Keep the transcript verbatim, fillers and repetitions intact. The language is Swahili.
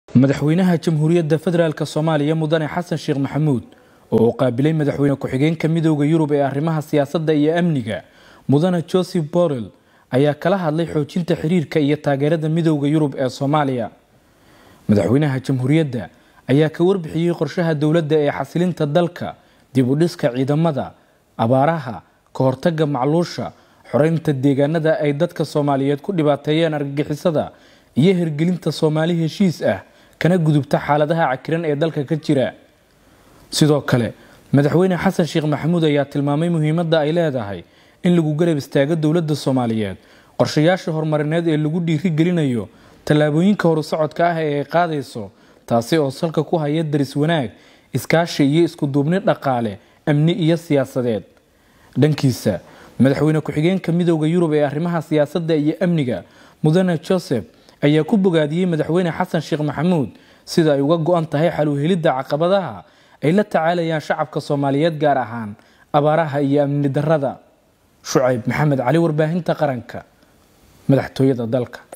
madaxweynaha jamhuuriyadda federaalka Soomaaliya mudane Xasan Sheekh Maxamuud oo qaabilay madaxweyne ku-xigeenka midowga Yurub ee arrimaha siyaasadda iyo amniga mudane Joseph Borrell ayaa kala hadlay xoojinta xiriirka iyo taageerada midowga Yurub ee Soomaaliya. madaxweynaha jamhuuriyadda ayaa ka warbixiyay qorshaha dawladda ee xasilinta dalka, dib u dhiska ciidamada, abaaraha, ka hortagga macluusha, xoreynta deegaanada ay dadka Soomaaliyeed ku dhibaateeyeen argagixisada iyo hirgelinta Soomaali heshiis ah kana gudubta xaaladaha cakiran ee dalka ka jira. sidoo kale madaxweyne Xasan Sheekh Maxamuud ayaa tilmaamay muhiimadda ay leedahay in lagu garab istaago dawladda Soomaaliyeed qorshayaasha horumarineed ee lagu dhiirigelinayo tallaabooyinka horusocodka ah ee ay qaadayso, taasi oo salka ku haya daris wanaag, iskaashi iyo isku duubni dhaqaale, amni iyo siyaasadeed. dhankiisa madaxweyne ku-xigeenka midowga Yurub ee arrimaha siyaasadda iyo amniga mudane Joseph ayaa ku bogaadiyay madaxweyne Xasan Sheekh Maxamuud sida ay uga go'an tahay xal u helidda caqabadaha ay la tacaalayaan shacabka Soomaaliyeed gaar ahaan abaaraha iyo amni darrada. Shucayb Maxamed Cali, warbaahinta qaranka, madaxtooyada dalka.